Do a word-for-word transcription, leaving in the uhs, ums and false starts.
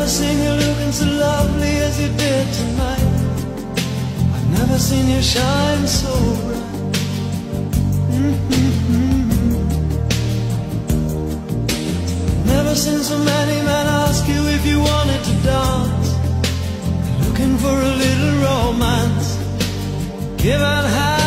seen you looking so lovely as you did tonight. I've never seen you shine so bright. Mm-hmm. Never seen so many men ask you if you wanted to dance, looking for a little romance. Give out half